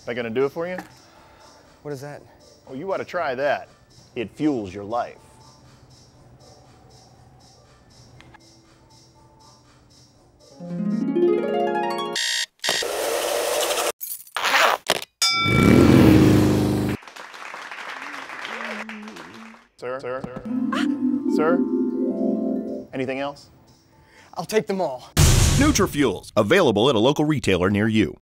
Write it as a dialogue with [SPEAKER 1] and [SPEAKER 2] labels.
[SPEAKER 1] that gonna do it for you?
[SPEAKER 2] What is that?
[SPEAKER 1] Oh, you ought to try that. It fuels your life. Sir? Sir? Sir? Anything else?
[SPEAKER 2] I'll take them all.
[SPEAKER 3] Nutra Fuels, available at a local retailer near you.